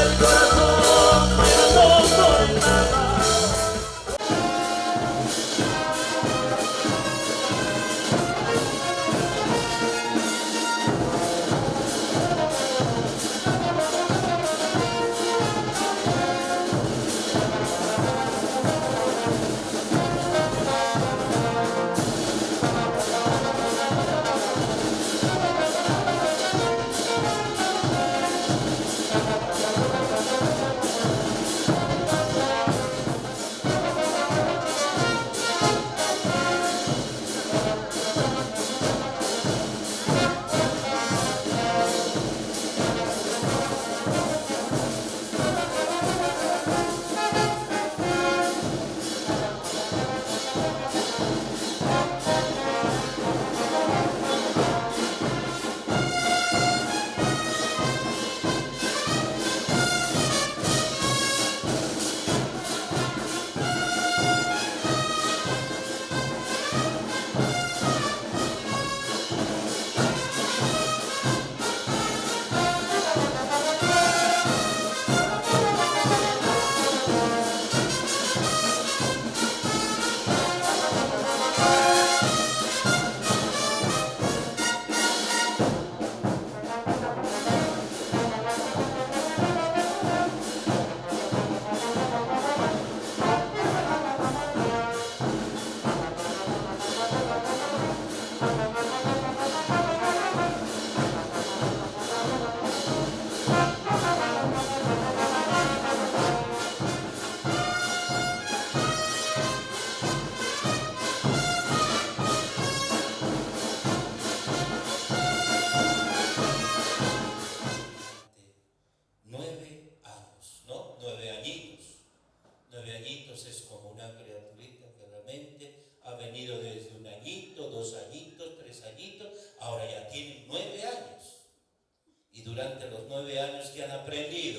durante los 9 años que han aprendido.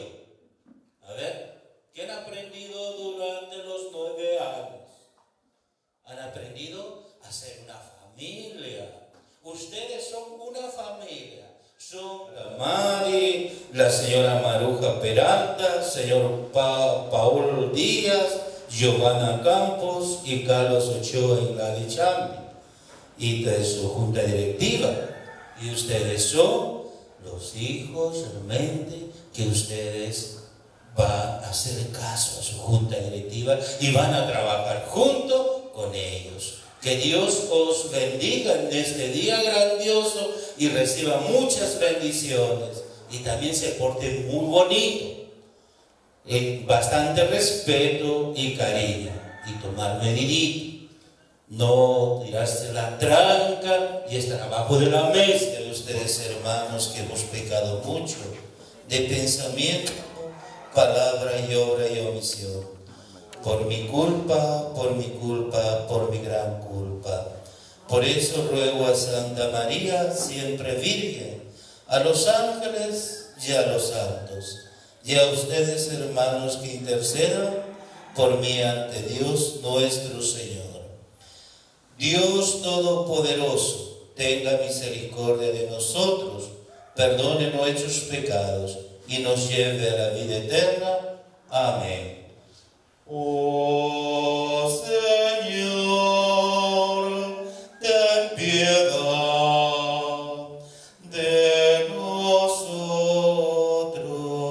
A ver, ¿qué han aprendido durante los 9 años? Han aprendido a ser una familia. Ustedes son una familia. Son la Mari, la señora Maruja Peralta, señor Paul Díaz, Giovanna Campos y Carlos Ochoa y Gladys Chambi, y de su junta directiva. Y ustedes son los hijos realmente que ustedes van a hacer caso a su junta directiva y van a trabajar junto con ellos. Que Dios os bendiga en este día grandioso y reciba muchas bendiciones. Y también se porten muy bonito, bastante respeto y cariño, y tomar medidito. No tirarse la tranca y estar abajo de la mesa de ustedes, hermanos, que hemos pecado mucho de pensamiento, palabra y obra y omisión. Por mi culpa, por mi gran culpa. Por eso ruego a Santa María, siempre Virgen, a los ángeles y a los santos, y a ustedes, hermanos, que intercedan por mí ante Dios nuestro Señor. Dios Todopoderoso, tenga misericordia de nosotros, perdone nuestros pecados y nos lleve a la vida eterna. Amén. Oh Señor, ten piedad de nosotros.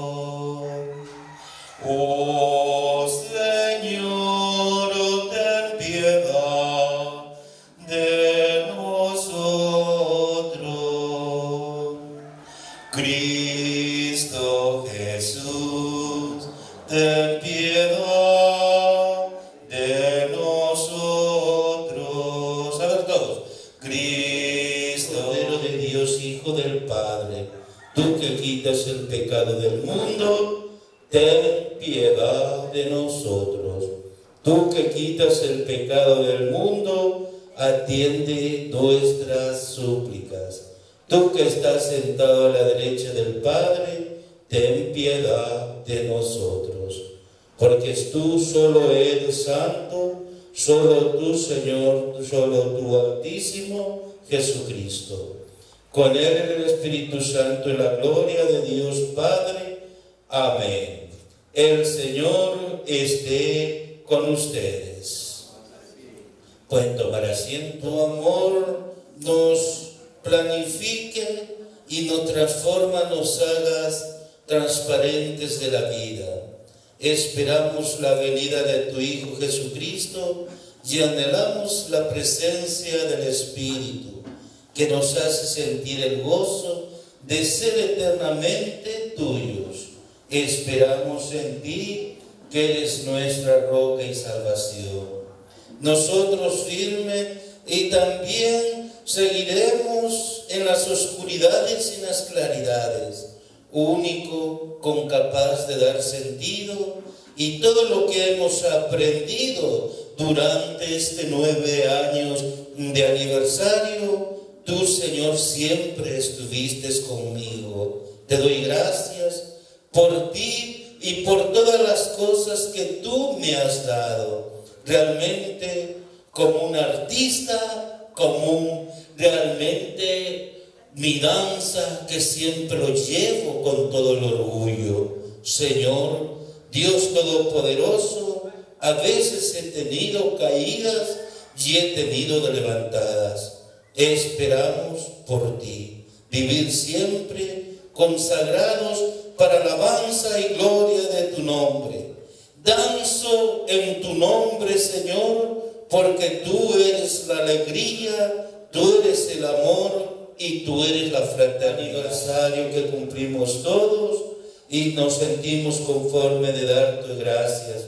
Oh Señor, ten piedad de nosotros. Cristo Jesús, ten piedad de nosotros. A ver todos. Cristo, Cordero de Dios, Hijo del Padre, tú que quitas el pecado del mundo, ten piedad de nosotros. Tú que quitas el pecado del mundo, atiende nuestras súplicas. Tú que estás sentado a la derecha del Padre, ten piedad de nosotros. Porque tú solo eres santo, solo tú, Señor, solo tú, Altísimo Jesucristo. Con él el Espíritu Santo y la gloria de Dios Padre, Amén. El Señor esté con ustedes. Pueden tomar asiento. Amor nos planifique y nos transforma, nos hagas transparentes de la vida. Esperamos la venida de tu Hijo Jesucristo y anhelamos la presencia del Espíritu, que nos hace sentir el gozo de ser eternamente tuyos. Esperamos en ti, que eres nuestra roca y salvación. Nosotros firmes y también seguiremos en las oscuridades y en las claridades, único, capaz de dar sentido, y todo lo que hemos aprendido durante este 9 años de aniversario, tú, Señor, siempre estuviste conmigo. Te doy gracias por ti y por todas las cosas que tú me has dado. Realmente, como un artista común, realmente mi danza que siempre lo llevo con todo el orgullo. Señor, Dios Todopoderoso, a veces he tenido caídas y he tenido levantadas. Esperamos por ti, vivir siempre consagrados para alabanza y gloria de tu nombre. Danzo en tu nombre, Señor, porque tú eres la alegría, tú eres el amor y tú eres la fraternidad. Aniversario que cumplimos todos y nos sentimos conforme de darte gracias.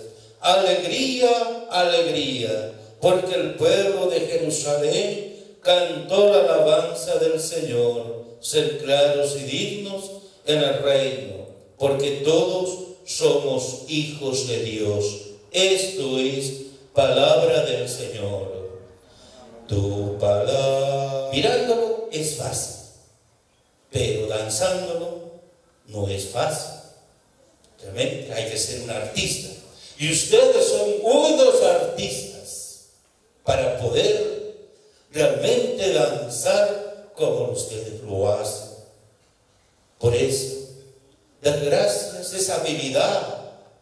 Alegría, alegría, porque el pueblo de Jerusalén cantó la alabanza del Señor. Ser claros y dignos en el reino, porque todos somos hijos de Dios. Esto es palabra del Señor. Tu palabra. Mirándolo es fácil, pero danzándolo no es fácil. Realmente hay que ser un artista. Y ustedes son unos artistas para poder realmente danzar como ustedes lo hacen. Por eso, dar gracias, esa habilidad,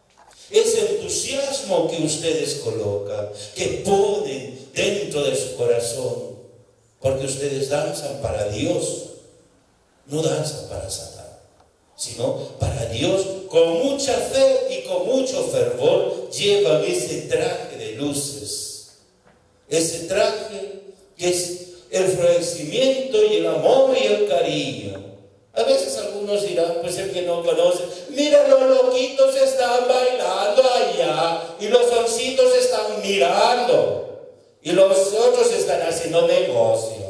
ese entusiasmo que ustedes colocan, que ponen dentro de su corazón, porque ustedes danzan para Dios, no danzan para Satán, sino para Dios. Con mucha fe y con mucho fervor llevan ese traje de luces, ese traje que es el florecimiento y el amor y el cariño. A veces algunos dirán, pues el que no conoce, mira, los loquitos están bailando allá y los oncitos están mirando y los otros están haciendo negocio.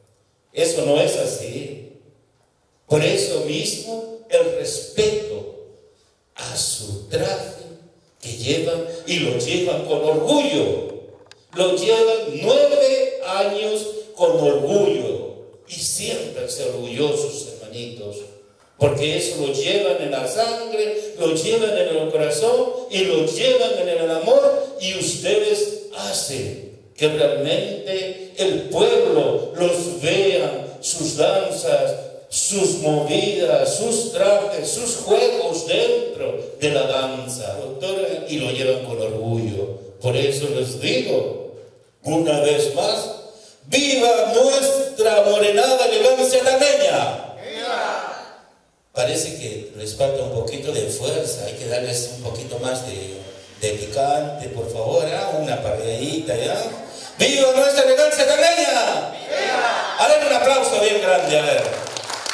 Eso no es así. Por eso mismo el respeto a su traje que llevan, y lo llevan con orgullo. Lo llevan 9 años con orgullo y siempre ser orgullosos, hermanitos, porque eso lo llevan en la sangre, lo llevan en el corazón y lo llevan en el amor, y ustedes hacen que realmente el pueblo los vea, sus danzas, sus movidas, sus trajes, sus juegos dentro de la danza, y lo llevan con orgullo. Por eso les digo, una vez más, ¡viva nuestra morenada elegancia tameña! ¡Viva! Parece que les falta un poquito de fuerza, hay que darles un poquito más de picante, por favor, ¿eh? Una parrilladita, ¿ya? ¡Viva nuestra elegancia tameña! ¡Viva! A ver, un aplauso bien grande, a ver.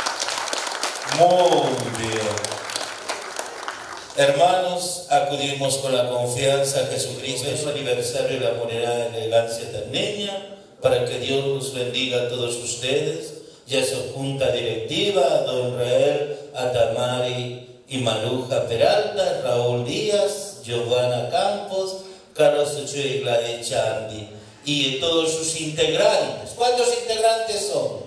Muy bien. Hermanos, acudimos con la confianza a Jesucristo en su aniversario de la morenada elegancia tameña, para que Dios los bendiga a todos ustedes y a su junta directiva, a don Rael, a Tamari y Maruja Peralta, Raúl Díaz, Giovanna Campos, Carlos Ochoa y Gladys Chandi, y todos sus integrantes. ¿Cuántos integrantes son?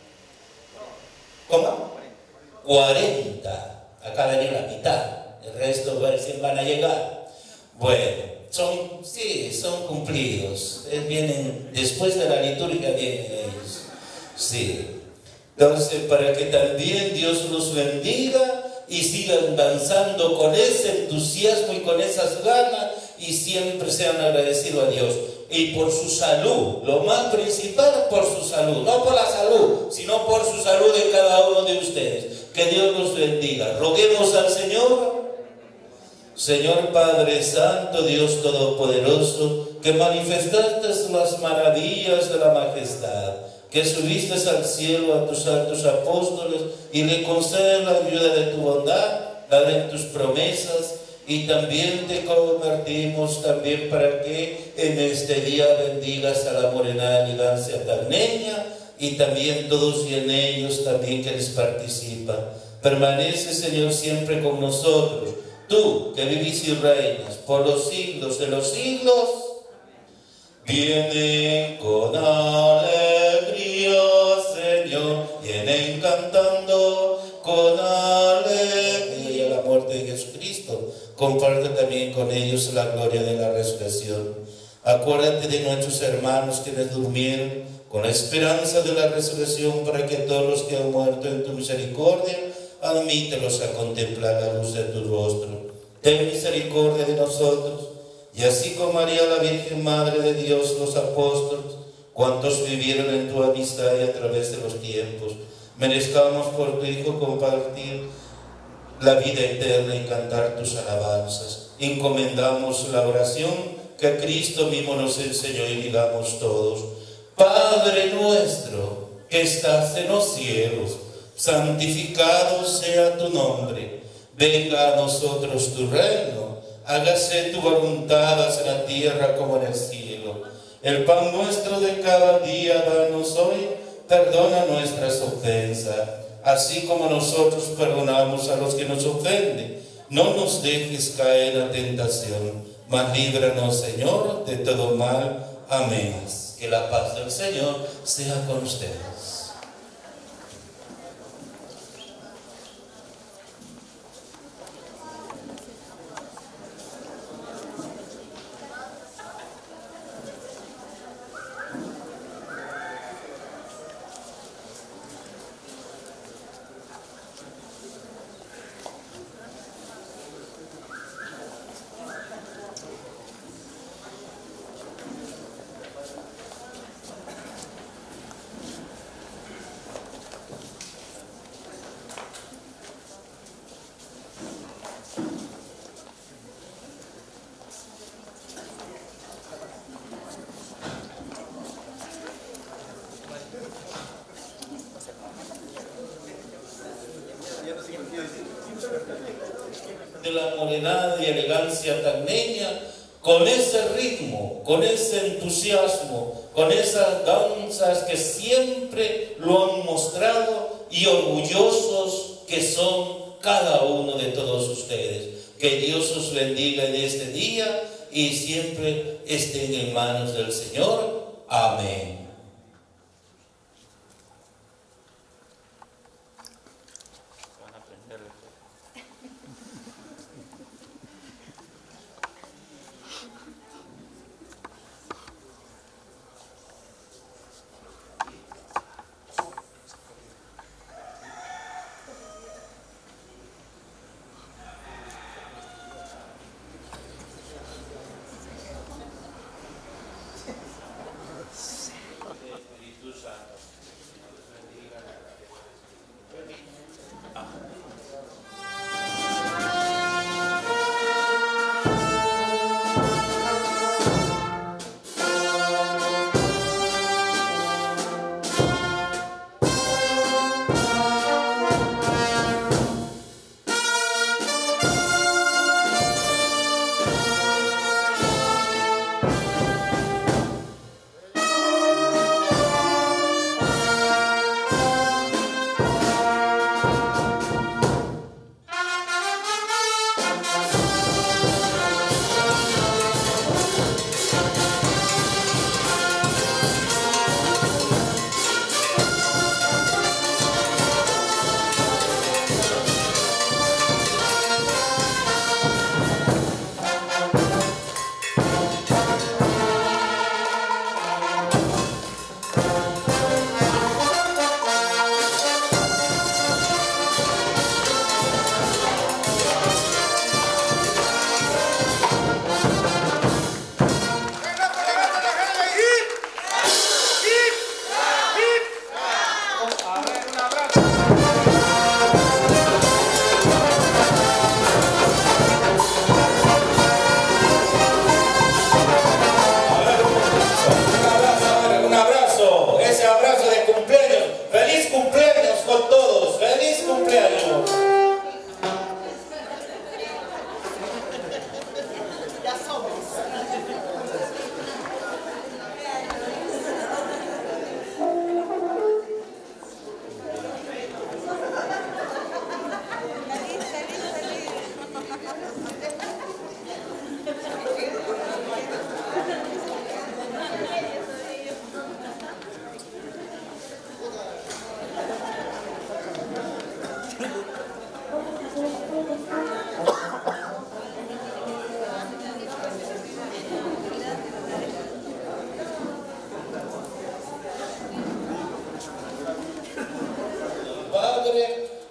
¿Cómo? 40. Acá venía la mitad. El resto recién van a llegar. Bueno, son cumplidos. Vienen después de la liturgia, vienen ellos. Sí. Entonces, para que también Dios los bendiga y sigan danzando con ese entusiasmo y con esas ganas y siempre sean agradecidos a Dios. Y por su salud, lo más principal, por su salud, no por la salud, sino por su salud de cada uno de ustedes. Que Dios los bendiga. Roguemos al Señor. Señor Padre Santo, Dios Todopoderoso, que manifestaste las maravillas de la majestad, que subiste al cielo a tus santos apóstoles y le concedes la ayuda de tu bondad, la de tus promesas, y también te convertimos también para que en este día bendigas a la Morenada Elegancia Tagneña y también todos y en ellos también que les participan. Permanece, Señor, siempre con nosotros. Tú que vivís y reinas por los siglos de los siglos, vienen con alegría, Señor, vienen cantando con alegría. Y a la muerte de Jesucristo, comparte también con ellos la gloria de la resurrección. Acuérdate de nuestros hermanos quienes durmieron con la esperanza de la resurrección, para que todos los que han muerto en tu misericordia, admítelos a contemplar la luz de tu rostro. Ten misericordia de nosotros, y así como María la Virgen Madre de Dios, los apóstoles, cuantos vivieron en tu amistad y a través de los tiempos, merezcamos por tu Hijo compartir la vida eterna y cantar tus alabanzas. Encomendamos la oración que Cristo mismo nos enseñó y digamos todos: Padre nuestro que estás en los cielos, santificado sea tu nombre. Venga a nosotros tu reino. Hágase tu voluntad en la tierra como en el cielo. El pan nuestro de cada día danos hoy. Perdona nuestras ofensas, así como nosotros perdonamos a los que nos ofenden. No nos dejes caer en la tentación, mas líbranos, Señor, de todo mal. Amén. Que la paz del Señor sea con ustedes. De la Morenada y Elegancia Tagneña, con ese ritmo, con ese entusiasmo, con esas danzas que siempre lo han mostrado, y orgullosos que son cada uno de todos ustedes. Que Dios os bendiga en este día y siempre estén en manos del Señor. Amén.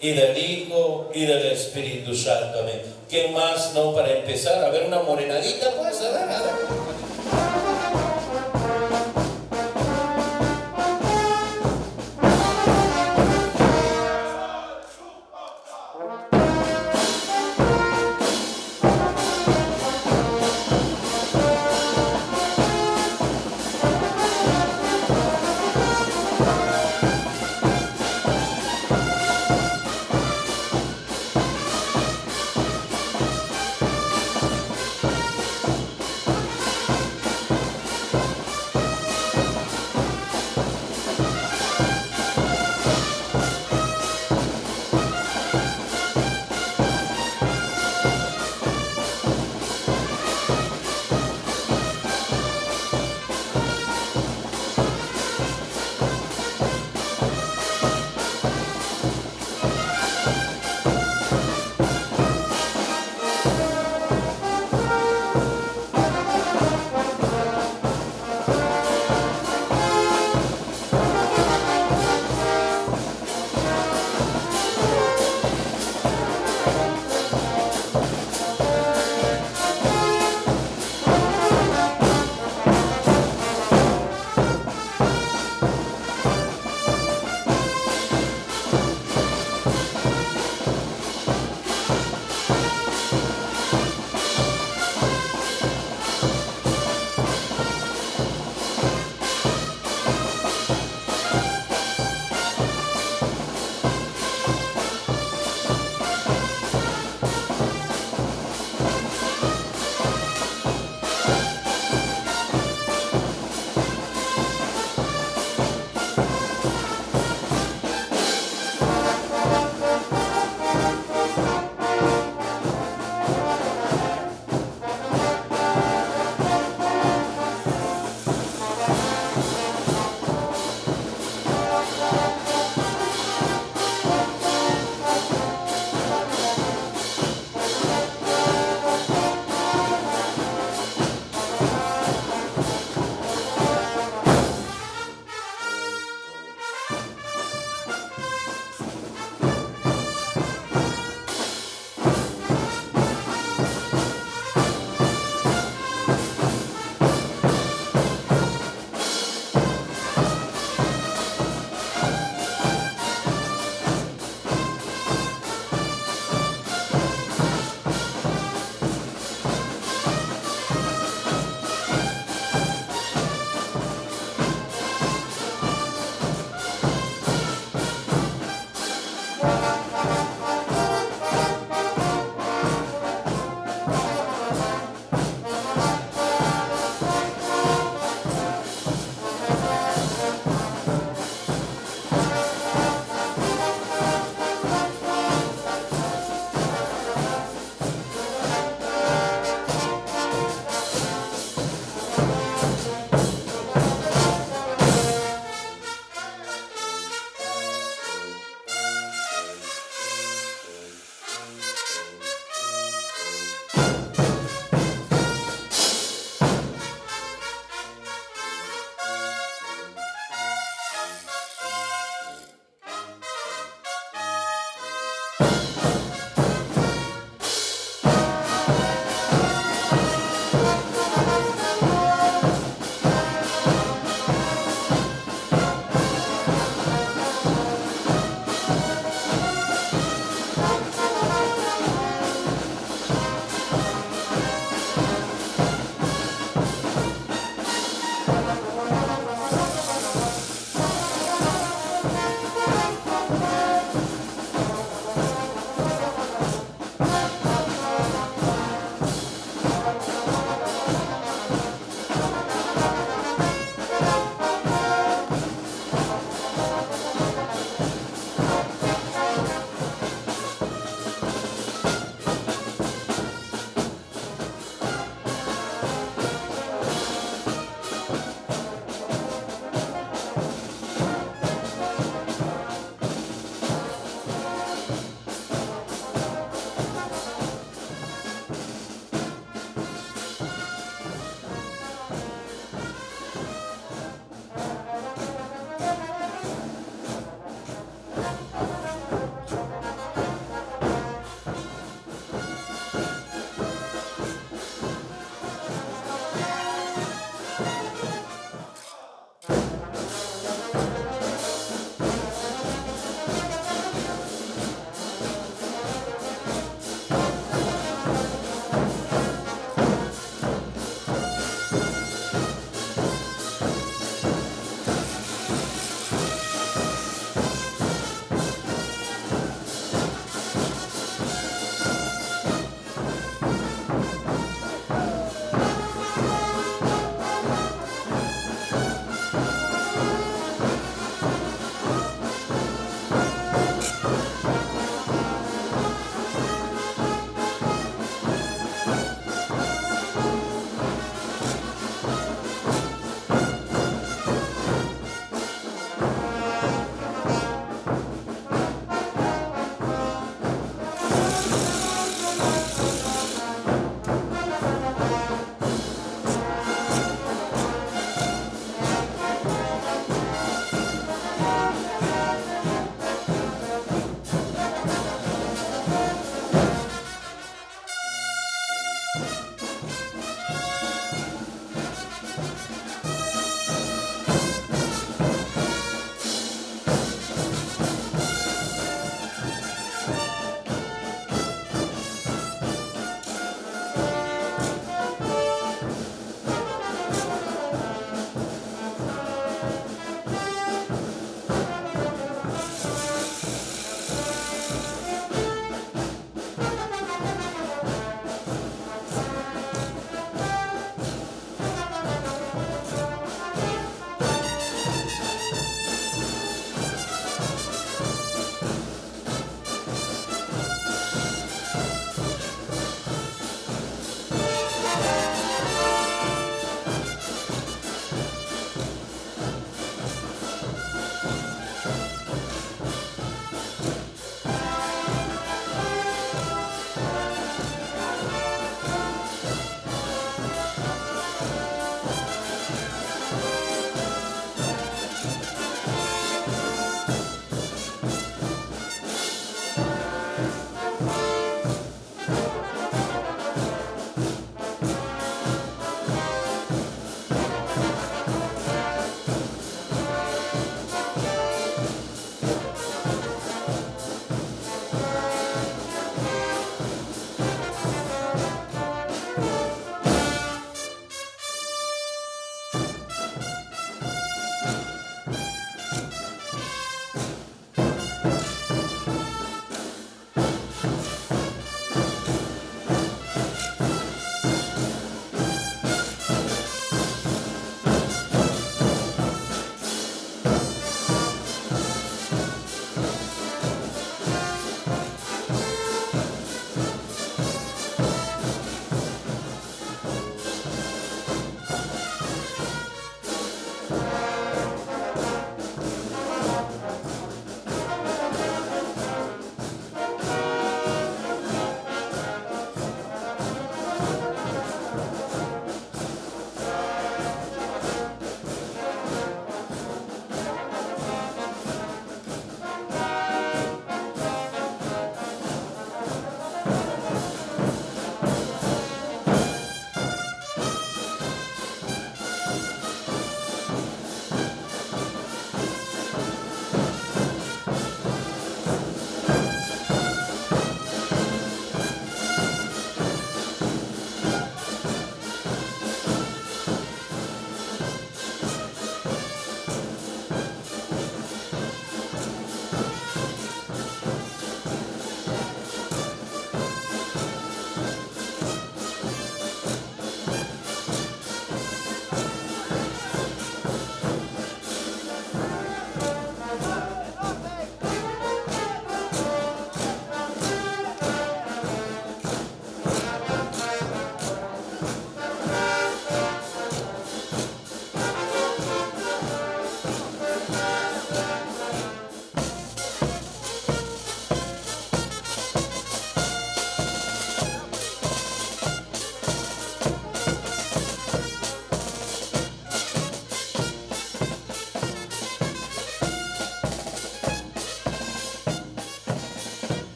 y del Hijo, y del Espíritu Santo. Amén. ¿Qué más, no, para empezar? A ver, una morenadita, pues, a ver.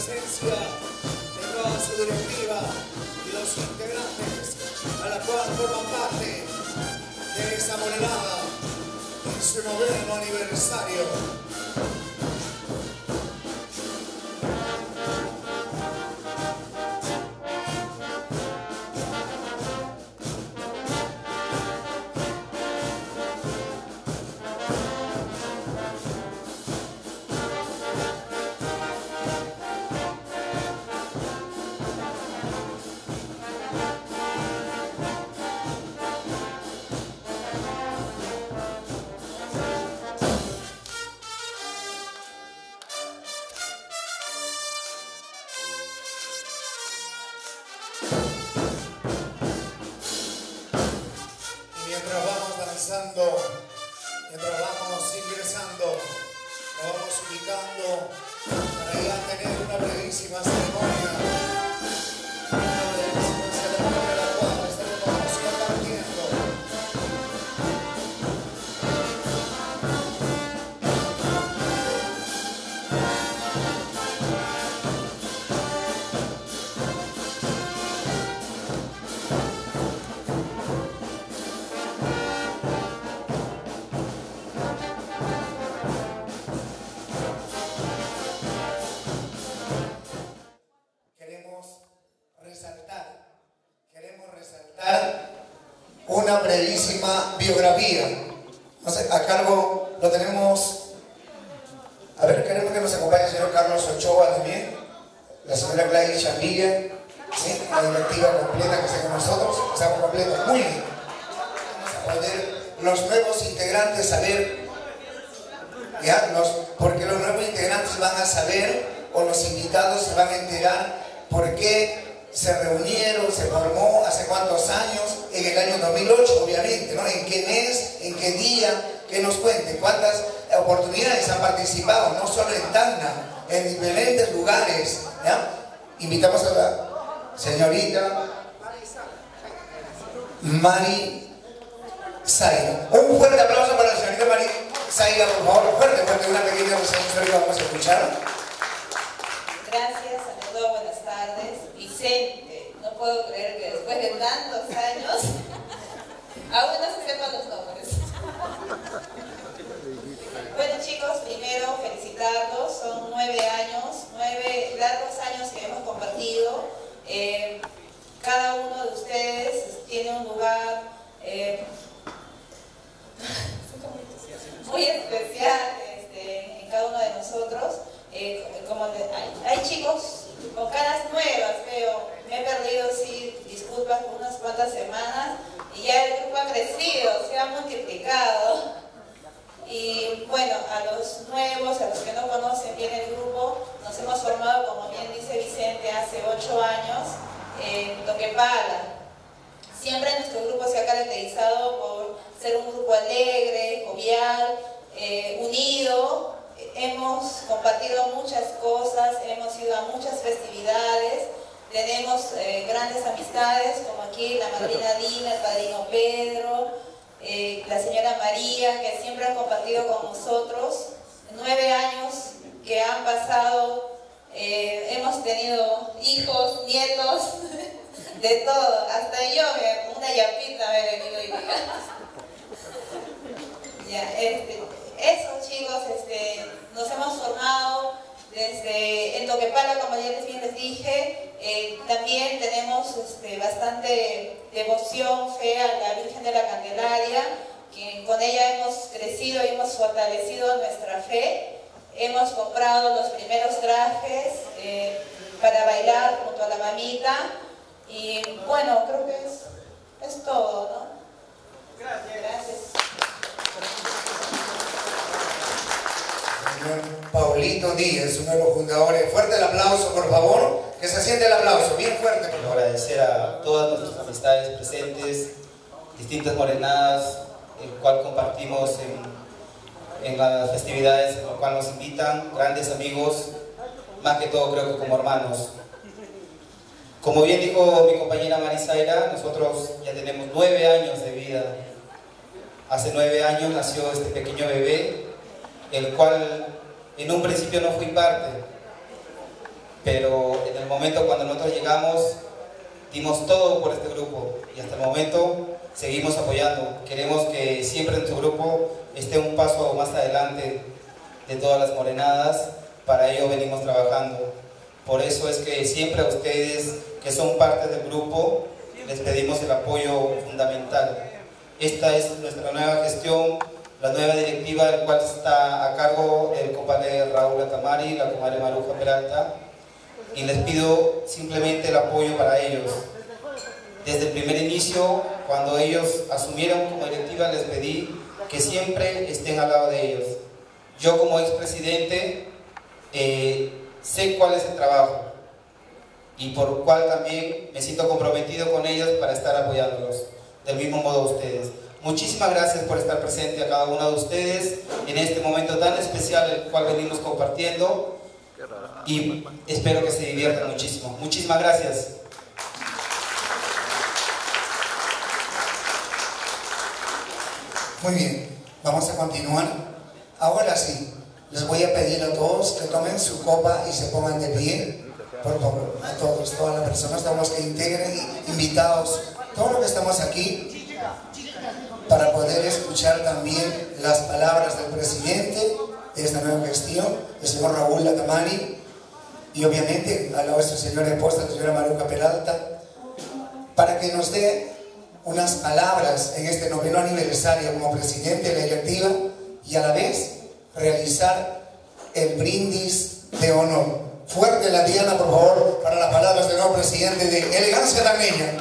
presencia de toda su directiva y los integrantes a la cual forman parte de esa morenada en su 9º aniversario. Mientras vamos danzando, mientras vamos ingresando, nos vamos ubicando para ya tener una brevísima ceremonia. Una brevísima ceremonia la cual estaremos compartiendo. Queremos resaltar una brevísima biografía. No sé, a cargo lo tenemos. A ver, queremos que nos acompañe el señor Carlos Ochoa también, la señora Gladys Chamilla, ¿sí? La directiva completa que está con nosotros, estamos completos. Muy bien. Vamos a poder los nuevos integrantes saber, ¿ya? Porque los nuevos integrantes van a saber, o los invitados se van a enterar por qué se reunieron, se formó, hace cuántos años, en el año 2008, obviamente, ¿no? ¿En qué mes, en qué día? Que nos cuenten cuántas oportunidades han participado, no solo en Tacna, en diferentes lugares, ¿ya? Invitamos a la señorita Mari Zaira. Un fuerte aplauso para la señorita Mari Zaira, por favor. Fuerte, una pequeña reseña histórica vamos a escuchar. Gracias, saludos, buenas tardes. Vicente, no puedo creer que después de tantos años aún no se sepan los nombres. Bueno chicos, primero felicitarlos, son 9 años, 9 largos años que hemos compartido. Cada uno de ustedes tiene un lugar muy especial en cada uno de nosotros. Hay chicos con caras nuevas, veo, me he perdido, sí, disculpas, por unas cuantas semanas y ya el grupo ha crecido, se ha multiplicado. Y bueno, a los nuevos, a los que no conocen bien el grupo, nos hemos formado, como bien dice Vicente, hace 8 años en Toquepala. Siempre nuestro grupo se ha caracterizado por ser un grupo alegre, jovial, unido. Hemos compartido muchas cosas, hemos ido a muchas festividades, tenemos grandes amistades, como aquí la madrina Dina, el padrino Pedro, la señora María, que siempre han compartido con nosotros. 9 años que han pasado, hemos tenido hijos, nietos, de todo, hasta yo, una yapita me he venido hoy día. Ya, eso chicos, nos hemos formado desde en Toquepala, como ya les dije. También tenemos bastante devoción, fe a la Virgen de la Candelaria, que con ella hemos crecido y hemos fortalecido nuestra fe. Hemos comprado los primeros trajes para bailar junto a la mamita y bueno, creo que es todo, ¿no? Gracias. Paulito Díaz, uno de los fundadores. Fuerte el aplauso, por favor. Que se siente el aplauso, bien fuerte. Quiero agradecer a todas nuestras amistades presentes, distintas morenadas, el cual compartimos en las festividades en las cuales nos invitan, grandes amigos, más que todo creo que como hermanos. Como bien dijo mi compañera Mari Zaira, nosotros ya tenemos 9 años de vida. Hace 9 años nació este pequeño bebé, el cual en un principio no fui parte. pero en el momento cuando nosotros llegamos, dimos todo por este grupo y hasta el momento seguimos apoyando. Queremos que siempre nuestro grupo esté un paso más adelante de todas las morenadas, para ello venimos trabajando. Por eso es que siempre a ustedes que son parte del grupo les pedimos el apoyo fundamental. Esta es nuestra nueva gestión, la nueva directiva, del cual está a cargo el compadre Raúl Atamari, la comadre Maruja Peralta, y les pido simplemente el apoyo para ellos. Desde el primer inicio, cuando ellos asumieron como directiva, les pedí que siempre estén al lado de ellos. Yo como expresidente sé cuál es el trabajo y por lo cual también me siento comprometido con ellos para estar apoyándolos, del mismo modo ustedes. Muchísimas gracias por estar presente a cada uno de ustedes en este momento tan especial el cual venimos compartiendo, y espero que se diviertan muchísimo. Muchísimas gracias. Muy bien, vamos a continuar. Ahora sí, les voy a pedir a todos que tomen su copa y se pongan de pie, por favor, a todos, todas las personas, todos los que integren, invitados, todos los que estamos aquí, para poder escuchar también las palabras del presidente de esta nueva gestión, el señor Raúl Atamari, y obviamente a la nuestra señora esposa, la señora Maruja Peralta, para que nos dé unas palabras en este 9º aniversario como presidente de la directiva y a la vez realizar el brindis de honor. Fuerte la diana, por favor, para las palabras del nuevo presidente de Elegancia Tacneña.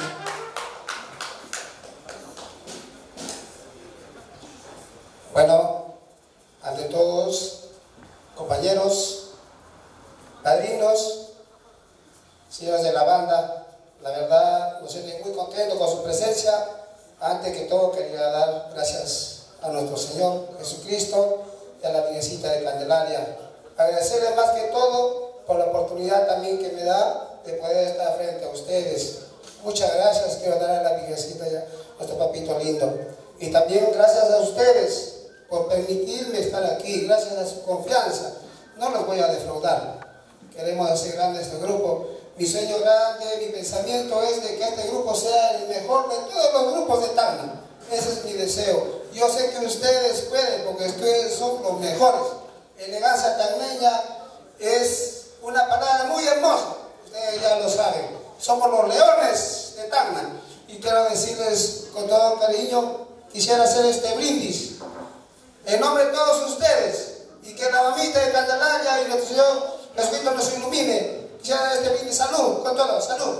Bueno, ante todos, compañeros, padrinos, señores de la banda, la verdad, me siento muy contento con su presencia. Antes que todo, quería dar gracias a nuestro Señor Jesucristo y a la Virgencita de Candelaria. Agradecerles más que todo por la oportunidad también que me da de poder estar frente a ustedes. Muchas gracias quiero dar a la Virgencita y a nuestro papito lindo. Y también gracias a ustedes por permitirme estar aquí, gracias a su confianza. No los voy a defraudar. Queremos hacer grande este grupo. Mi sueño grande, mi pensamiento es de que este grupo sea el mejor de todos los grupos de Tacna. Ese es mi deseo. Yo sé que ustedes pueden, porque ustedes son los mejores. Elegancia tacneña es una palabra muy hermosa. Ustedes ya lo saben. Somos los leones de Tacna. Y quiero decirles con todo cariño, quisiera hacer este brindis en nombre de todos ustedes, y que la mamita de Candelaria y nuestro Señor Jesucristo nos ilumine. Quisiera dar este brindis. Salud, con todo, salud.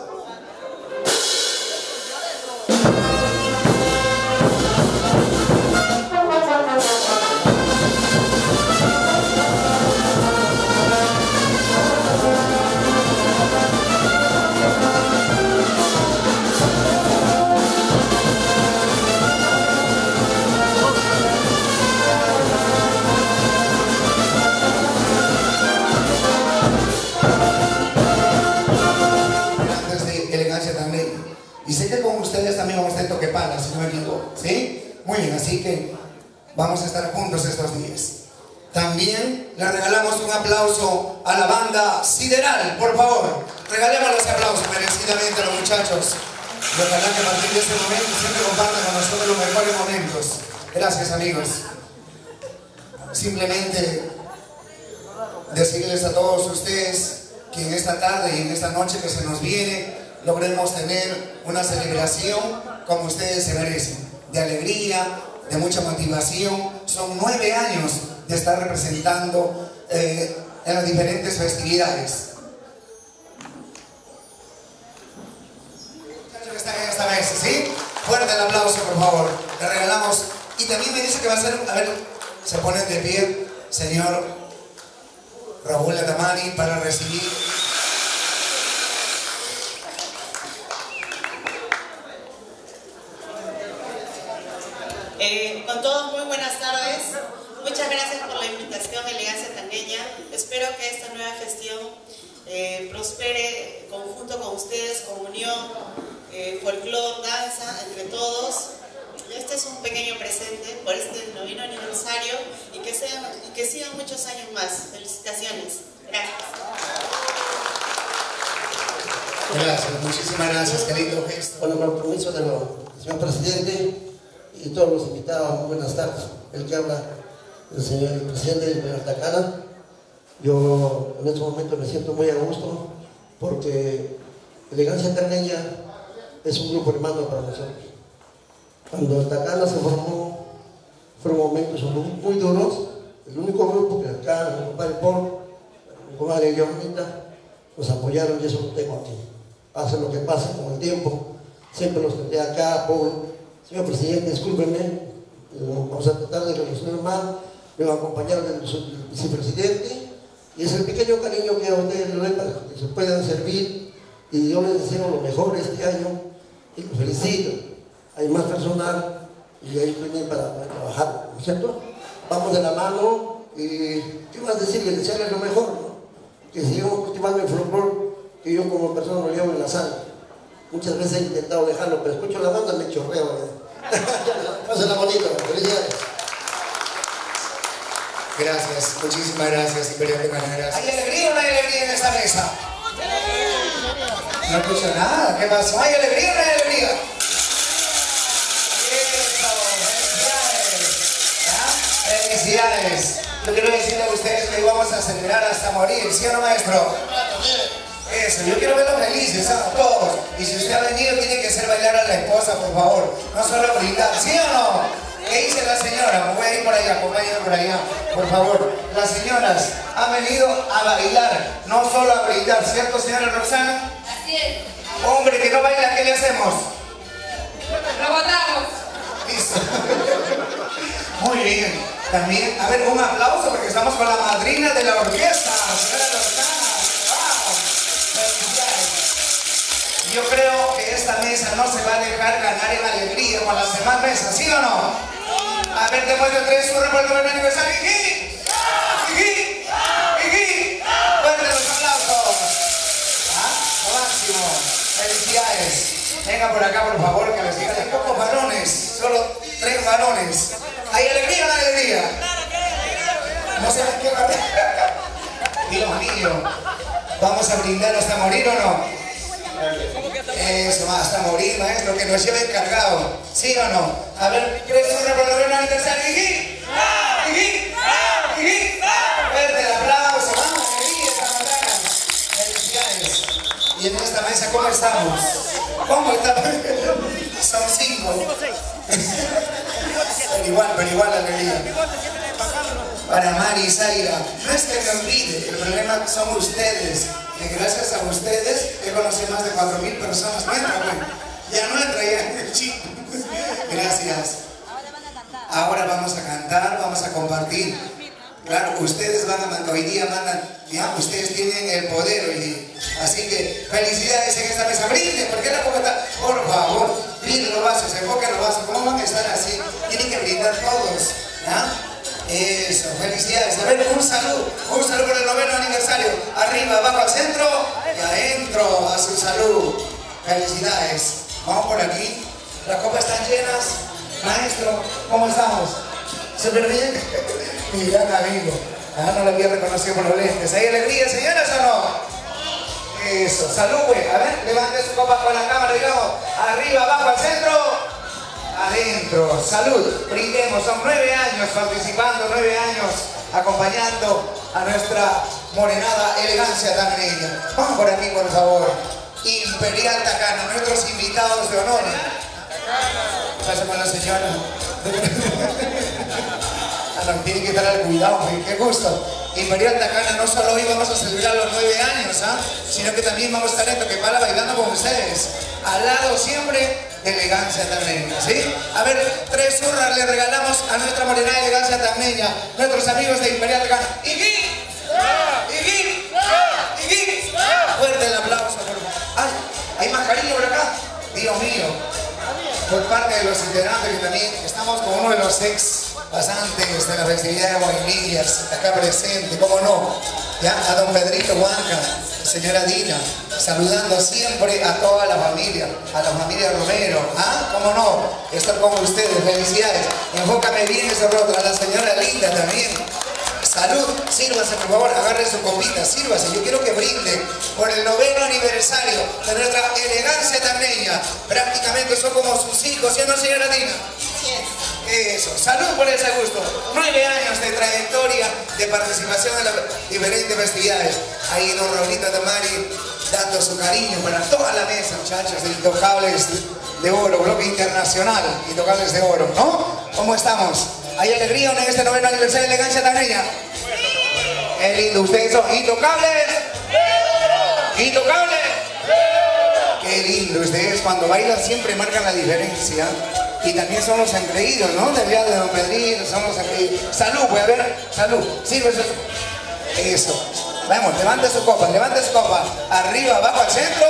Y sé que con ustedes también vamos a hacer toquepala, si no me equivoco, ¿sí? Muy bien, así que vamos a estar juntos estos días. También le regalamos un aplauso a la banda Sideral, por favor. Regalemos los aplausos merecidamente a los muchachos. Y ojalá que a partir de este momento siempre compartan con nosotros los mejores momentos. Gracias, amigos. Simplemente decirles a todos ustedes que en esta tarde y en esta noche que se nos viene, logremos tener una celebración como ustedes se merecen, de alegría, de mucha motivación. Son 9 años de estar representando en las diferentes festividades. Muchachos que están en esta mesa, ¿sí? Fuerte el aplauso, por favor. Le regalamos, y también me dice que va a ser, a ver, se ponen de pie, señor Raúl Atamari, para recibir con todos, muy buenas tardes. Muchas gracias por la invitación, Elegancia Tacneña. Espero que esta nueva gestión prospere conjunto con ustedes, con unión, folclore, danza, entre todos. Este es un pequeño presente por este 9º aniversario y que sigan muchos años más. Felicitaciones. Gracias. Gracias, muchísimas gracias, qué lindo gesto. Bueno, con el permiso del señor presidente y todos los invitados, muy buenas tardes. El que habla, el señor presidente de Tacana. Yo en este momento me siento muy a gusto porque Elegancia Tacneña es un grupo hermano para nosotros. Cuando Tacana se formó, fueron momentos muy duros. El único grupo que acá, mi compadre Paul, mi comadre Yolanda, nos apoyaron y eso lo tengo aquí. Pase lo que pase con el tiempo, siempre los tendré acá. Paul, señor presidente, discúlpenme, vamos a tratar de resolver más. Me va a acompañar el vicepresidente y es el pequeño cariño que a ustedes les doy para que se puedan servir. Y yo les deseo lo mejor este año y los felicito. Hay más personal y hay vienen para trabajar, ¿no es cierto? Vamos de la mano y ¿qué más decir? Que desearles lo mejor, ¿no? Que sigamos cultivando el folclore que yo como persona lo llevo en la sangre. Muchas veces he intentado dejarlo, pero escucho la banda y me chorreo. Pásenla bonito, felicidades. Gracias, muchísimas gracias, Imperio Tacana, gracias. ¿Hay alegría o no hay alegría en esta mesa? No escucho nada, ¿qué pasó? ¿Hay alegría o no hay alegría? Felicidades. Yo quiero decirle a ustedes que hoy vamos a celebrar hasta morir, ¿sí o no, maestro? Eso, yo quiero verlos felices a todos. Y si usted ha venido, tiene que hacer bailar a la esposa, por favor. No solo brindar, ¿sí o no? ¿Qué dice la señora? Me voy a ir por allá, acompáñenme por allá, por favor. Las señoras han venido a bailar, no solo a brindar, ¿cierto, señora Roxana? Así es. Hombre que no baila, ¿qué le hacemos? Lo botamos. Listo. Muy bien. También, a ver, un aplauso porque estamos con la madrina de la orquesta, señora Roxana. ¡Wow! Felicidades. Yo creo que esta mesa no se va a dejar ganar en alegría con las demás mesas, ¿sí o no? A ver, te muestro 3 surras por el noveno aniversario. ¡Iji! ¡Iji! ¡Iji! ¡Fuerte los aplausos! ¿Ah? Lo máximo. Felicidades. Venga por acá, por favor, que les digan. Hay pocos varones, solo 3 varones. ¿Hay alegría o no hay alegría? No sé qué va a hacer. Dios mío. ¿Vamos a brindar hasta morir o no? Eso, hasta morir, maestro, que nos lleven cargado. ¿Sí o no? A ver, 3 surras por el noveno aniversario. ¡Iji! ¡Iji! ¡Iji! Verde el aplauso. Vamos, alegría esta mañana. Felicidades. Y en esta mesa, ¿cómo estamos? ¿Cómo estamos? Son 5. Pero igual alegría. Para Mari y Zaira, no es que me olvide, el problema son ustedes. Y gracias a ustedes he conocido más de 4.000 personas. No entra, güey. Ya no entra ya en el chip. Gracias. Ahora vamos a cantar, vamos a compartir. Claro, ustedes van a mandar, hoy día mandan, ya, ustedes tienen el poder hoy día. Así que felicidades en esta mesa. Brinden, porque la copa está, por favor, brinden los vasos, enfoquen los vasos. ¿Cómo van a estar así? Tienen que brindar todos, ¿ya? Eso, felicidades. A ver, un saludo por el noveno aniversario. Arriba, abajo, al centro y adentro a su salud. Felicidades. Vamos por aquí. Las copas están llenas. Maestro, ¿cómo estamos? ¿Súper bien? Mi gran amigo. Ah, no lo había reconocido por los lentes. ¿Hay alegría, señoras o no? Eso, salud, güey. A ver, levante su copa con la cámara, digamos. Arriba, abajo, al centro. Adentro, salud, brindemos, son 9 años participando, 9 años acompañando a nuestra morenada Elegancia Tacneña. Vamos por aquí, por favor. Imperial Tacana, nuestros invitados de honor. ¿Qué pasa con la señora? No, tiene que estar al cuidado, qué gusto. Imperial Tacana, no solo hoy vamos a celebrar los 9 años, sino que también vamos a estar en Toquepala bailando con ustedes. Al lado siempre de Elegancia Tacneña, ¿sí? A ver, 3 surras le regalamos a nuestra morena Elegancia Tacneña, nuestros amigos de Imperial Tacana. ¡Iji! ¡Iji! ¡Iji! Fuerte el aplauso, por favor. ¡Ay! ¿Hay más cariño por acá? Dios mío. Por parte de los integrantes que también estamos con uno de los ex pasantes de la festividad de Guaymillas, acá presente, cómo no, ya a don Pedrito Huanca, señora Dina, saludando siempre a toda la familia Romero, cómo no, estoy con ustedes, felicidades, enfócame bien ese rostro, a la señora Linda también, Salud, sírvase por favor, agarre su copita, sírvase. Yo quiero que brinde por el 9º aniversario de nuestra elegancia tacneña. Prácticamente son como sus hijos, ¿sí o no, señora Dina? Eso, salud por ese gusto. 9 años de trayectoria, de participación en las diferentes festividades. Ahí don Raulito Tamari dando su cariño para toda la mesa, muchachos, de Intocables de Oro, bloque internacional, Intocables de Oro, ¿no? ¿Cómo estamos? ¿Hay alegría en este 9º aniversario de elegancia tacneña? Qué lindo, ustedes son Intocables. Intocables. Qué lindo, ustedes cuando bailan siempre marcan la diferencia. Y también son los engreídos, ¿no? Del día de Don Pedrito, son los engreídos. Salud, voy a ver, salud, sírvese. Eso. Vamos, levante su copa, levante su copa. Arriba, abajo, al centro.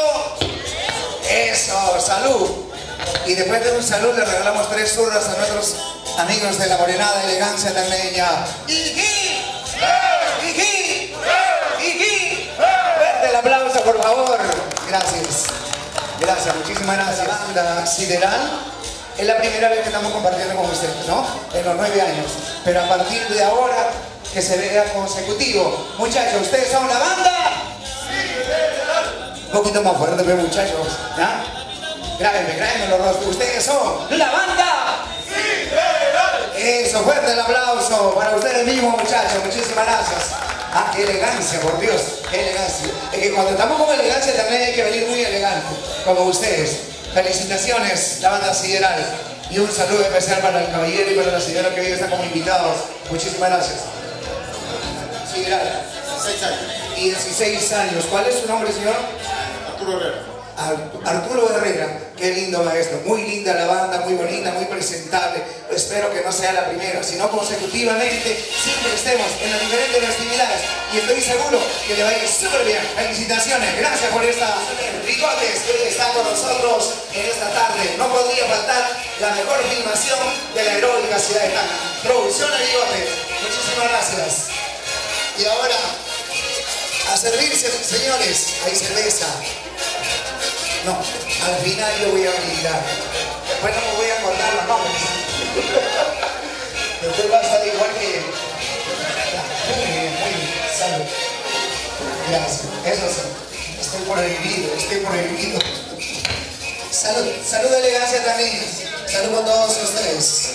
Eso, salud. Y después de un salud le regalamos 3 zurras a nuestros amigos de la morenada elegancia tacneña. ¡Iji! ¡Iji! ¡Iji! Fuerte el aplauso, por favor. Gracias. Gracias, muchísimas gracias. Banda Sideral. Es la primera vez que estamos compartiendo con ustedes, ¿no? En los 9 años. Pero a partir de ahora, que se vea consecutivo. Muchachos, ¿ustedes son la banda? Sí. Un poquito más fuerte, pero muchachos, ¿ya? Grábenme los rostros. ¿Ustedes son la banda? Sí. Eso, fuerte el aplauso para ustedes mismos, muchachos. Muchísimas gracias. Ah, qué elegancia, por Dios, qué elegancia. Es que cuando estamos con elegancia también hay que venir muy elegante, como ustedes. Felicitaciones, la banda Sideral. Y un saludo especial para el caballero y para la señora que hoy está como invitados. Muchísimas gracias. Sideral. 16 años. 16 años. ¿Cuál es su nombre, señor? Arturo Herrera. Arturo Herrera. Qué lindo maestro. Muy linda la banda, muy bonita, muy presentable. Espero que no sea la primera, sino consecutivamente siempre estemos en las diferentes festividades. Y estoy seguro que le va a ir súper bien. Felicitaciones. Gracias por esta Bigotes que está con nosotros en esta tarde. No podría faltar la mejor filmación de la heroica ciudad de Tacna. Producción de Bigotes. Muchísimas gracias. Y ahora, a servirse, señores. Hay cerveza. No, al final yo voy a brindar. Después no me voy a acordar los nombres. Después va a estar igual que... Muy bien, muy bien. Salud. Gracias. Eso sí. Estoy por el vivido, estoy por el vivido. Salud. Salud, elegancia también. Salud con todos ustedes.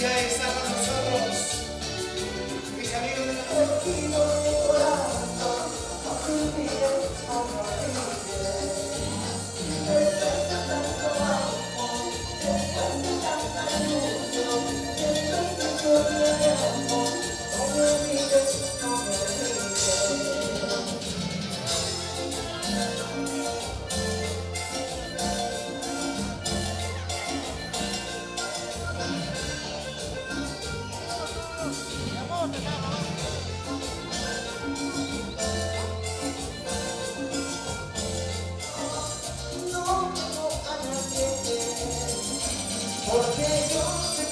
día de estar con nosotros. Mis amigos de la porque yo sé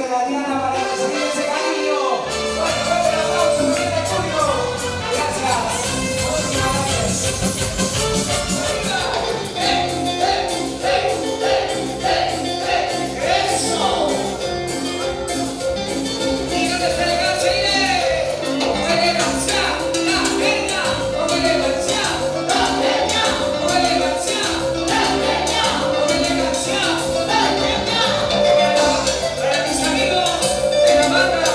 de la Diana para recibir ese cariño. Bueno, fuerte el aplauso también del público. Gracias. Muchísimas gracias. ¡Eso! Y no te está llegando, seguiré. ¡Como elegancia! ¡La peña! ¡Como elegancia! ¡La peña! ¡Como elegancia! ¡La peña! ¡Como elegancia! ¡La peña! Para mis amigos de la banda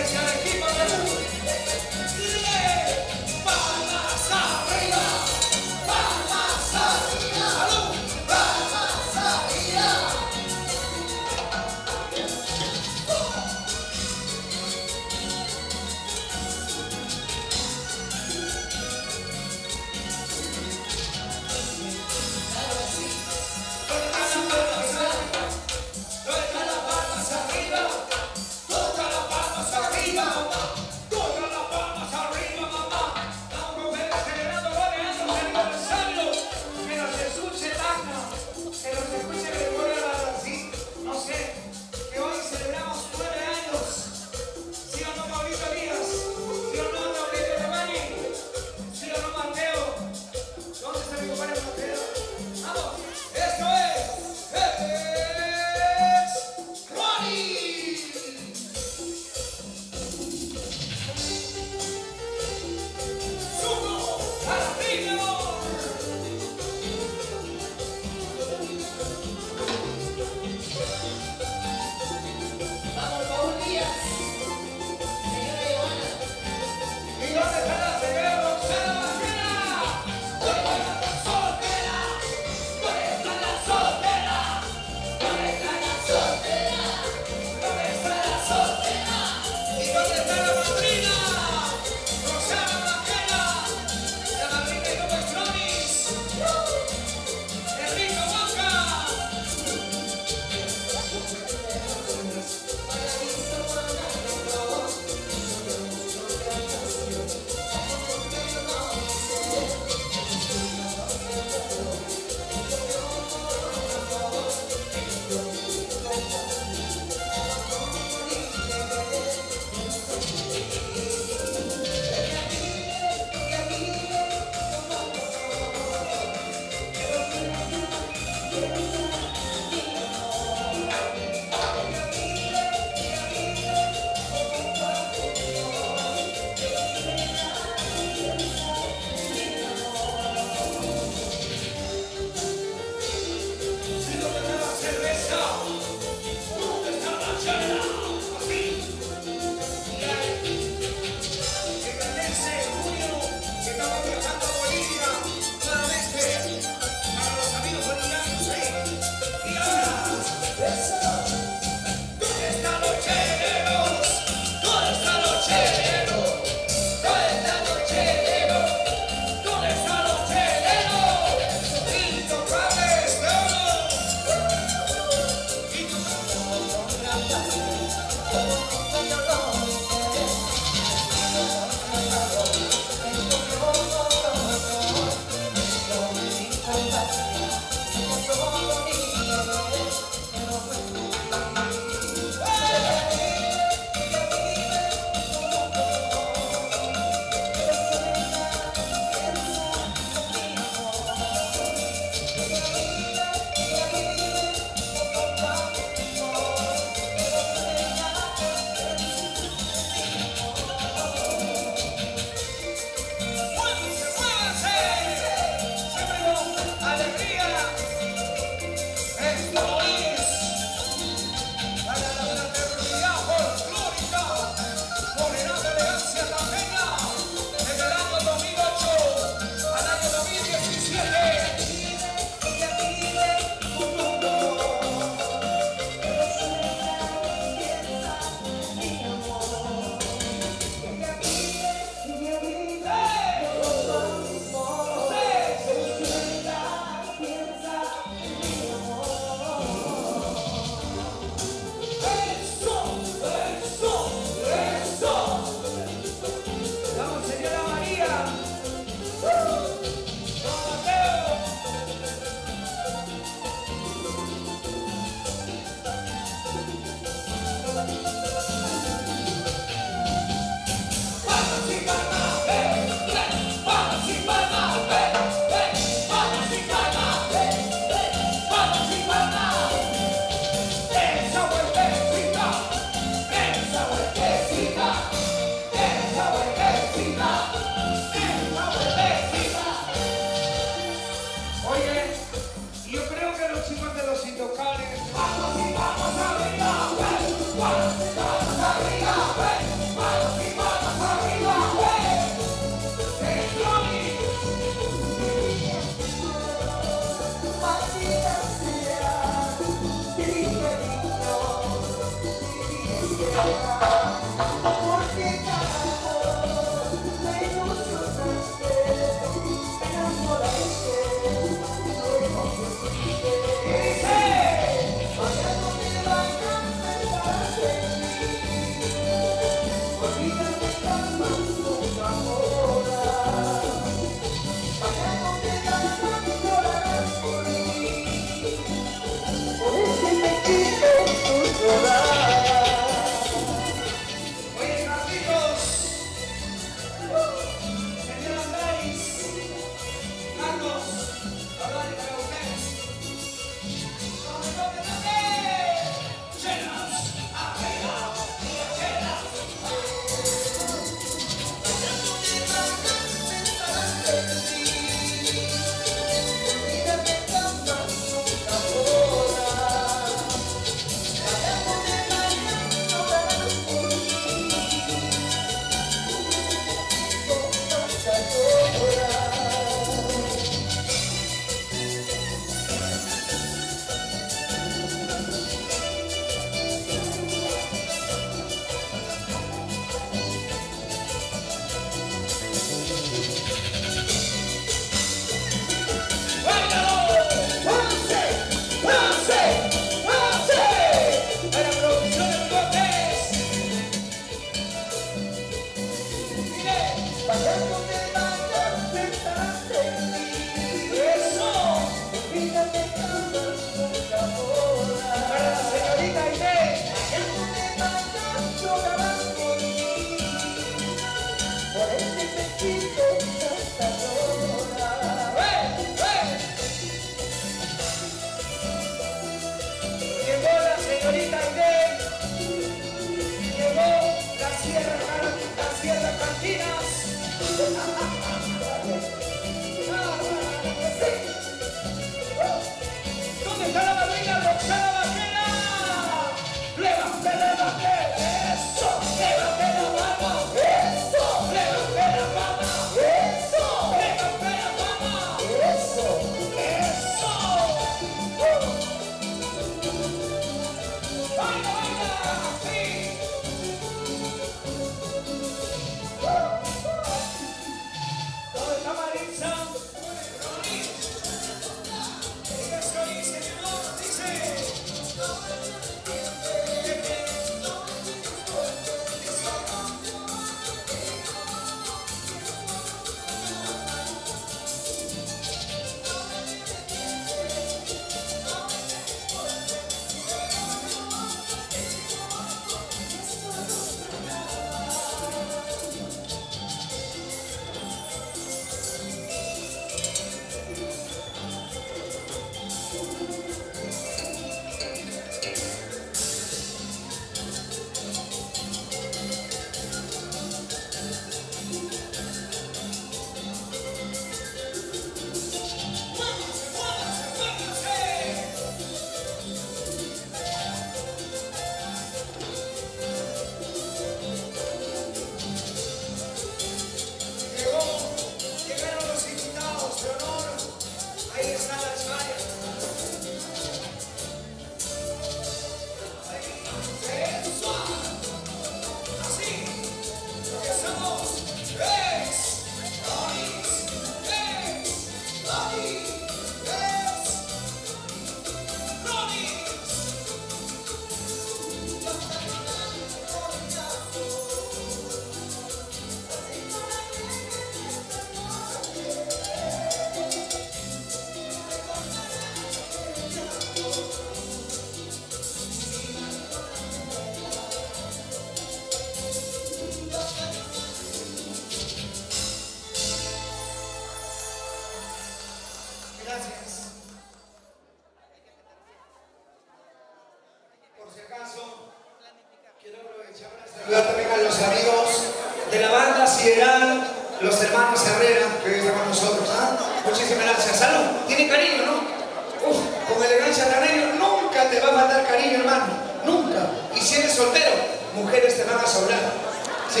Saludar también a los amigos de la banda Sideral, los hermanos Herrera, que hoy están con nosotros. Muchísimas gracias. Salud. Tiene cariño, ¿no? Uf, con elegancia cariño, nunca te va a faltar cariño, hermano. Nunca. Y si eres soltero, mujeres te van a sobrar. Sí.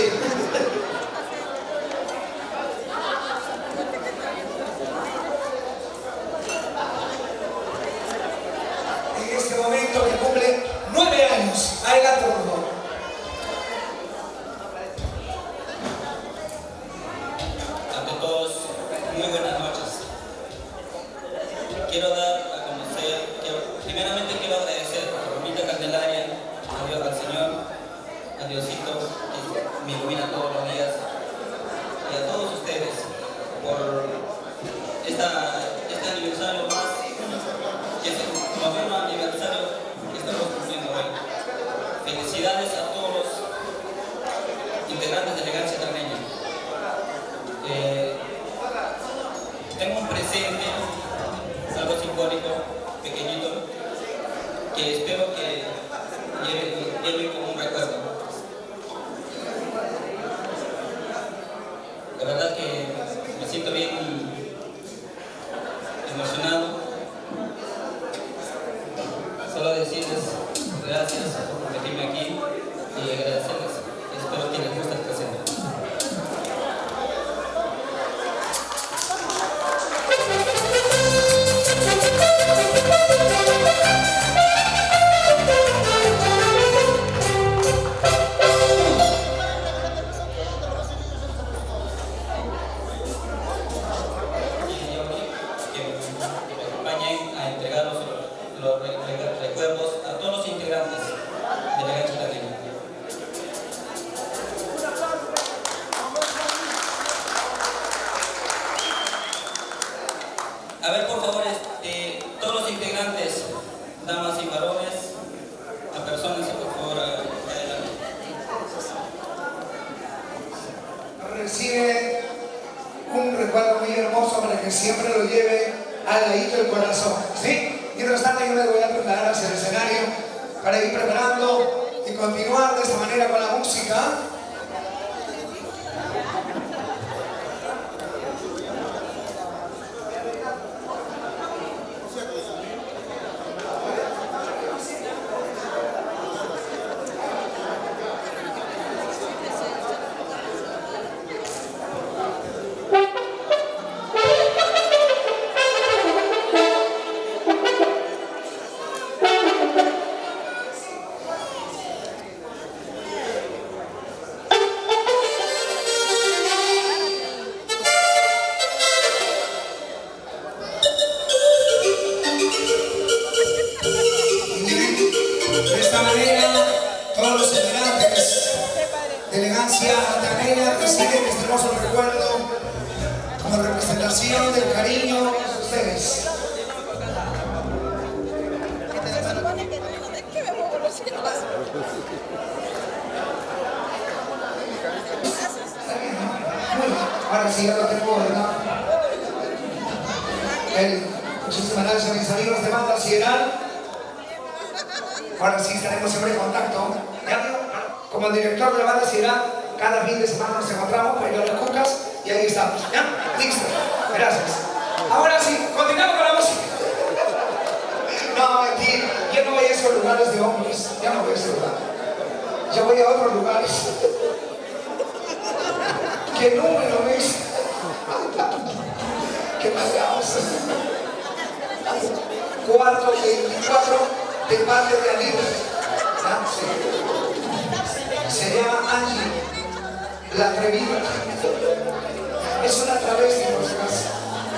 En este momento que cumple 9 años. Adelante, por favor. Diosito, que me ilumina todos los días, y a todos ustedes por este aniversario más, que es el 9º aniversario que estamos cumpliendo hoy. Felicidades a todos los integrantes de Elegancia Tacneña. Tengo un presente, algo simbólico, pequeñito, que espero que lleve como un recuerdo. La verdad que me siento bien emocionado. Solo decirles gracias por permitirme aquí y agradecerles. Espero que les guste el presente. Recuerdos a todos los integrantes de Elegancia Tacneña. A ver, por favor, todos los integrantes, damas y varones, apersónense por favor adelante. Recibe un recuerdo muy hermoso para que siempre lo lleve al ladito del corazón, ¿sí? Mientras tanto yo me voy a preparar hacia el escenario para ir preparando y continuar de esta manera con la música. De esta manera, todos los integrantes de Elegancia Tacneña reciben este hermoso recuerdo como representación del cariño de ustedes. Ahora sí, ya lo tengo, ¿verdad? Muchísimas gracias a mis amigos de Banda Sideral. Ahora sí estaremos siempre en contacto. ¿Ya? Como director de la Banda Sideral, cada fin de semana nos encontramos para ir a las cucas y ahí estamos. ¿Ya? Listo. Gracias. Ahora sí, continuamos con la música. No, mentira. Yo no voy a esos lugares de hombres. Ya no voy a ese lugar. Yo voy a otros lugares. ¿Qué número es? ¿Qué malgados? Cuarto 24 de parte de Aníbal. Se llama Angie, la atrevida. Es una travesti por si acaso.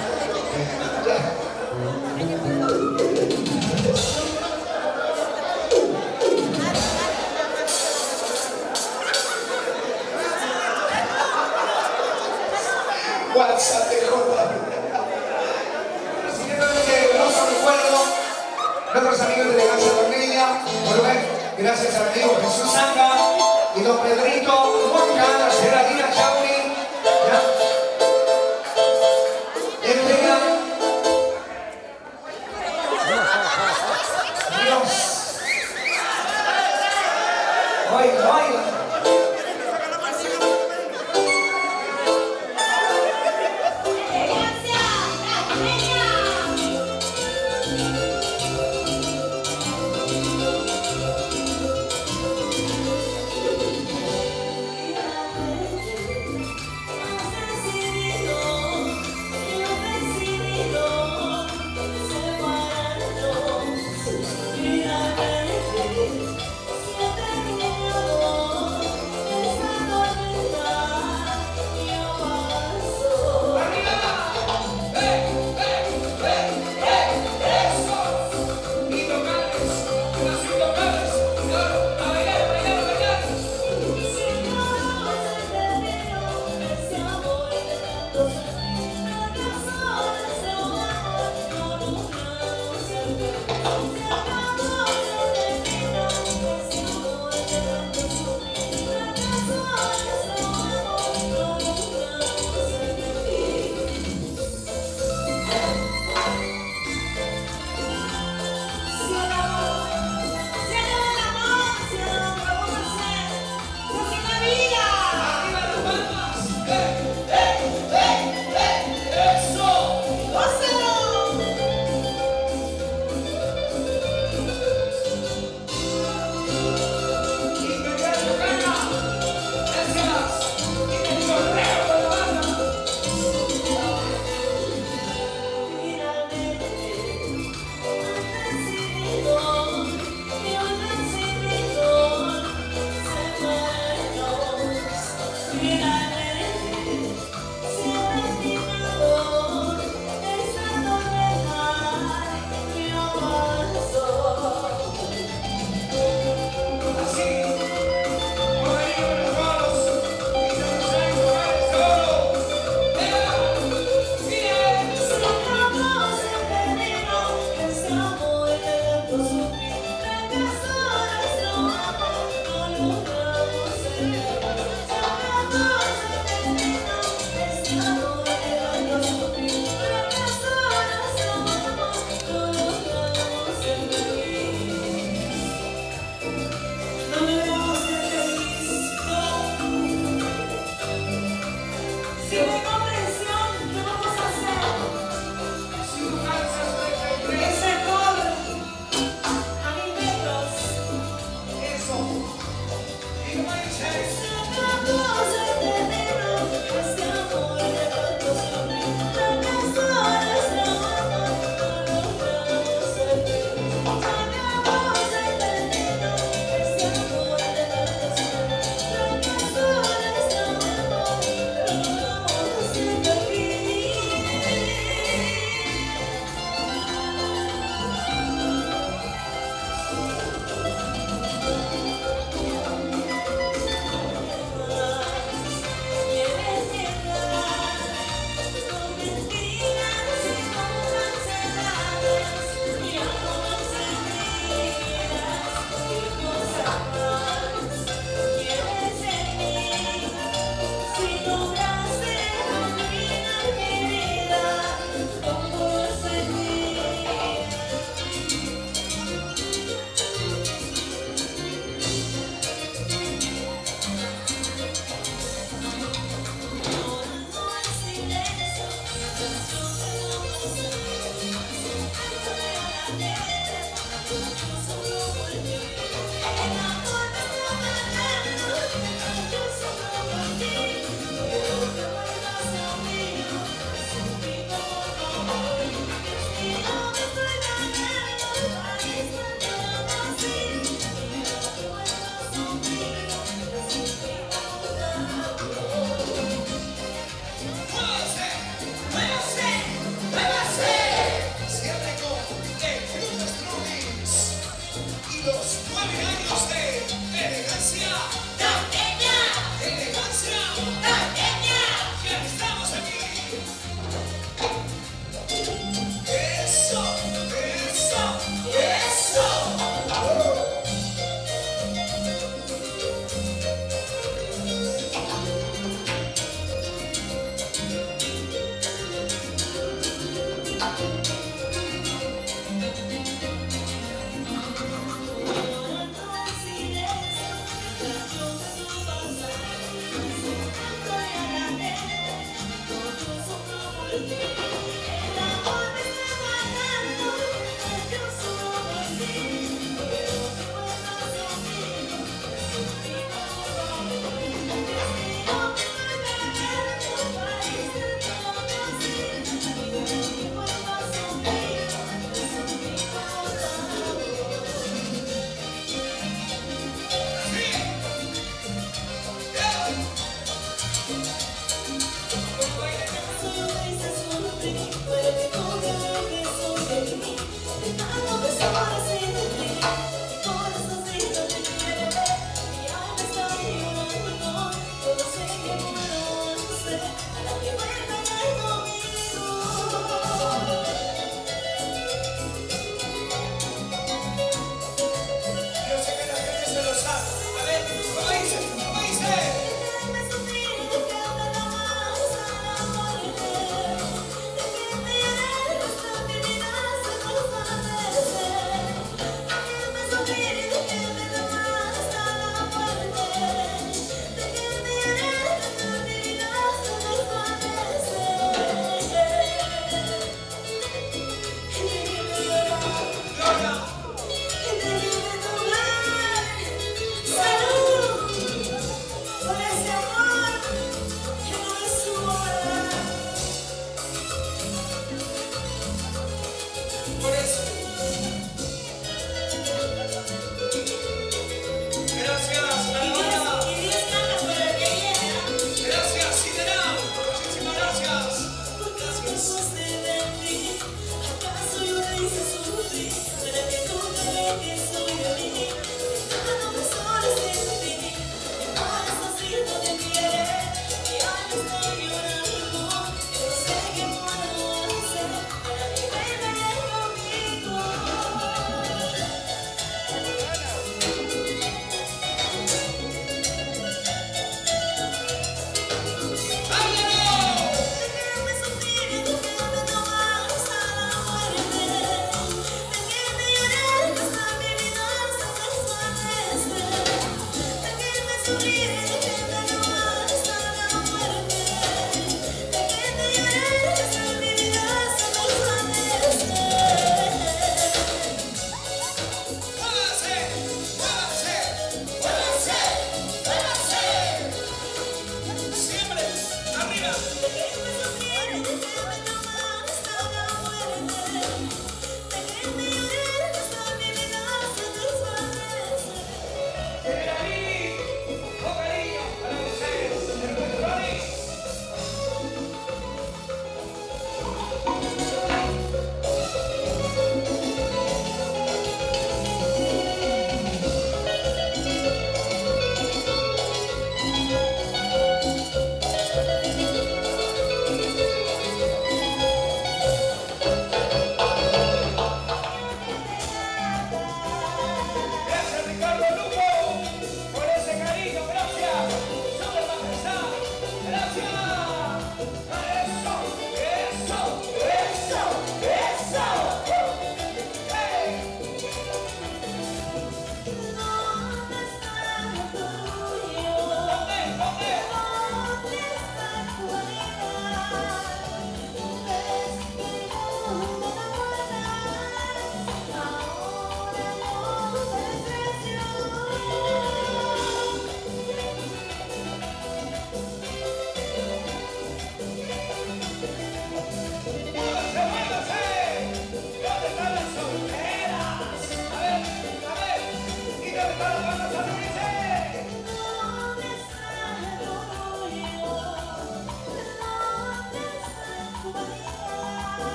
WhatsApp de J. Siguiendo este hermoso recuerdo, nuestros amigos de Elegancia Tacneña, gracias al amigo Jesús Sanga y don Pedrito Monca, la señora Dina Chauri, entrega Dios. Oiga, oiga. Siempre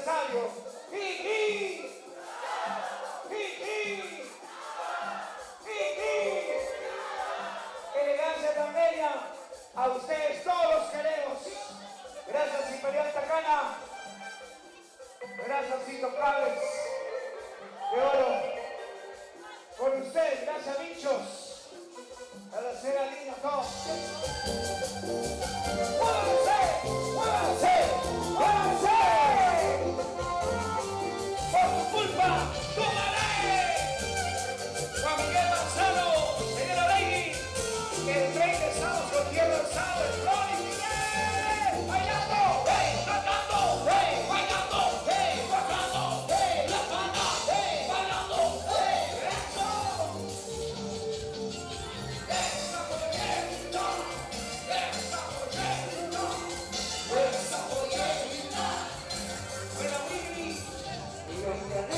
aniversario. Elegancia tan bella. A ustedes todos los queremos. Gracias, Imperial Tacana. Gracias, Intocables de Oro. Por ustedes, gracias, bichos. A la cena linda, todos. ¡Muévanse! ¡Muévanse! ¡Muévanse! ¡Por tu culpa! ¡Tomaré! Juan Miguel Manzano, señora Lady, que el 30 estamos con tierra el sábado, es Ronnie Miguel. ¡Bailando! ¡Hey! ¡Cantando! ¡Hey! ¡Bailando! ¡Hey! ¡Bajando! ¡Hey! ¡La banda! ¡Hey! ¡Bailando! ¡Hey! ¡Eso! ¡Esa pollita! ¡Esa pollita! ¡Esa pollita! ¡Buena Willy! Y yo te haré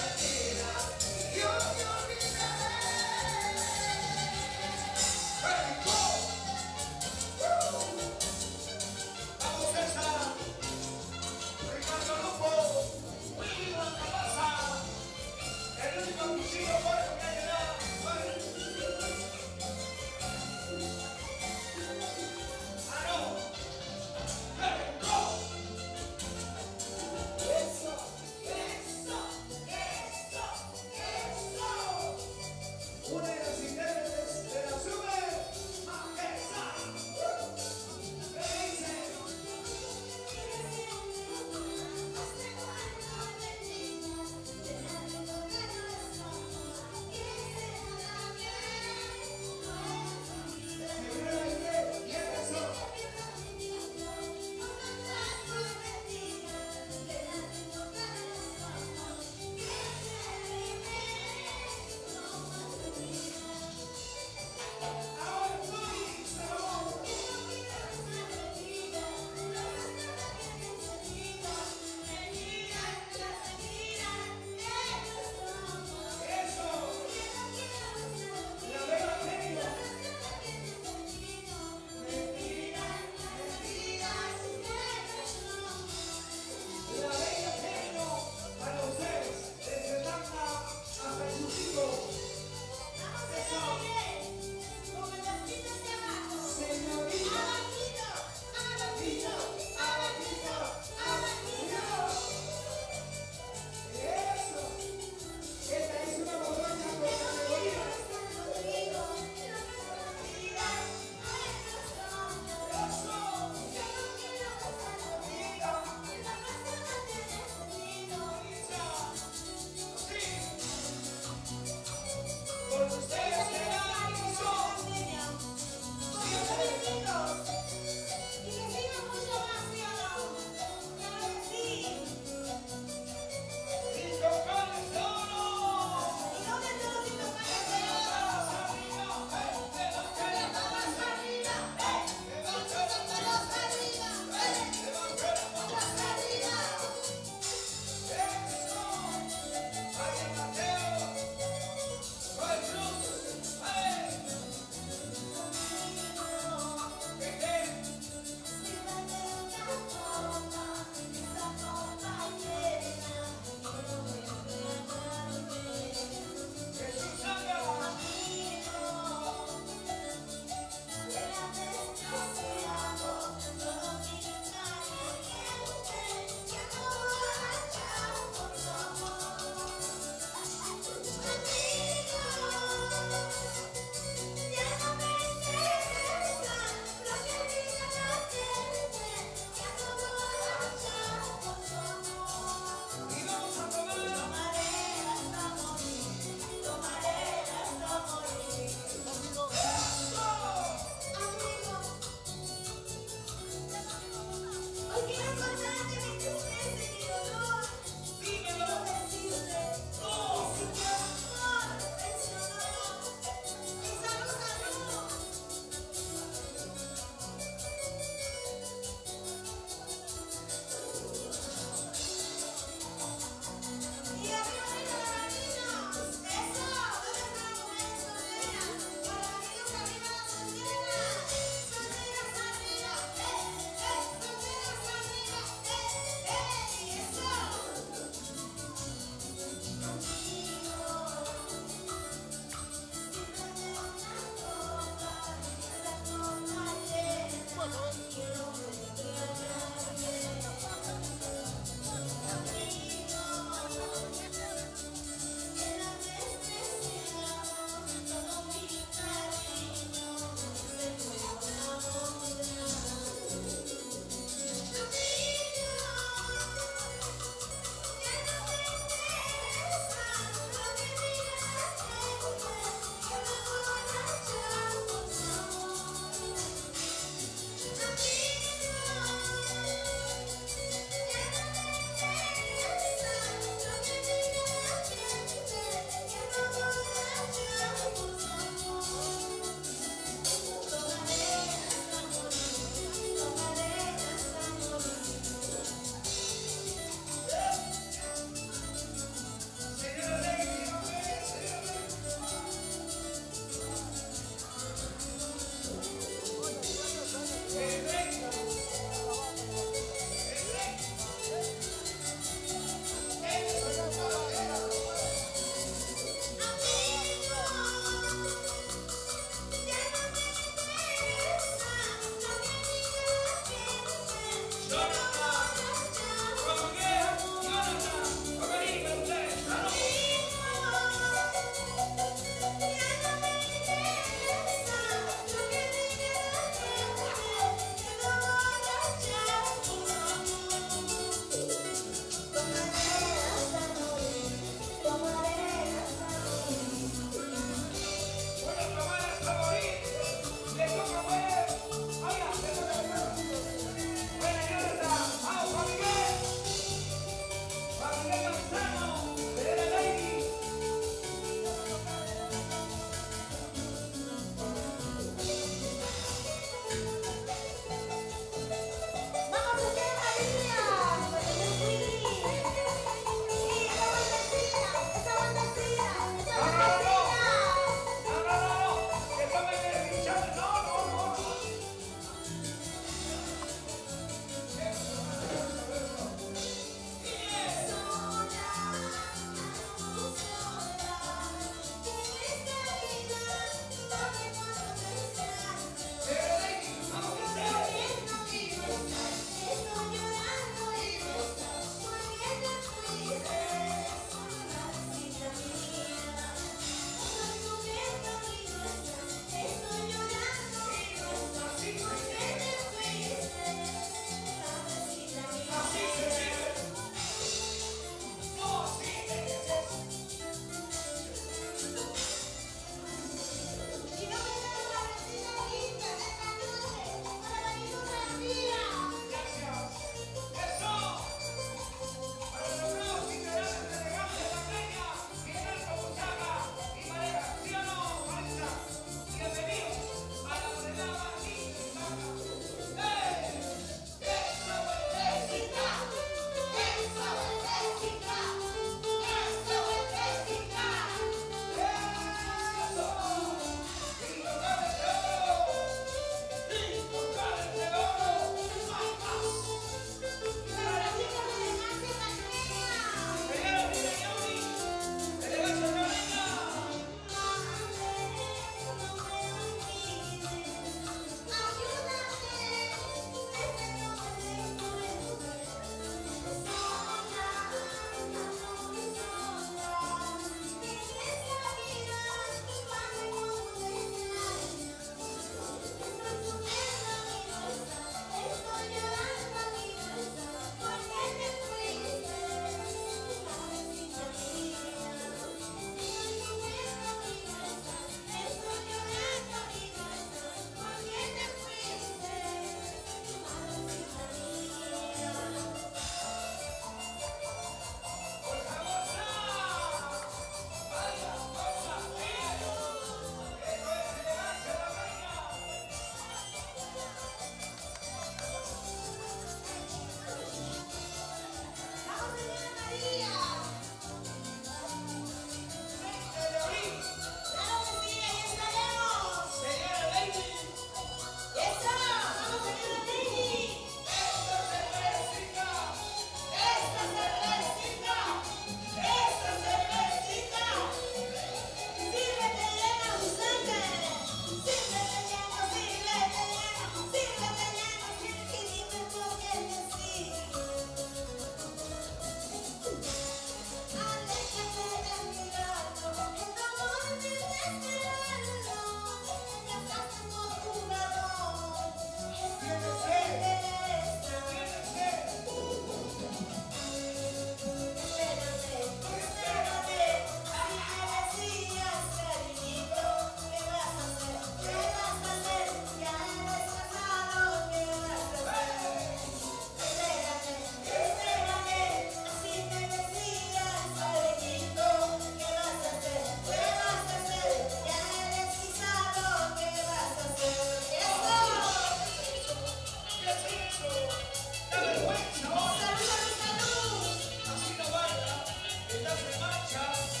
marcha.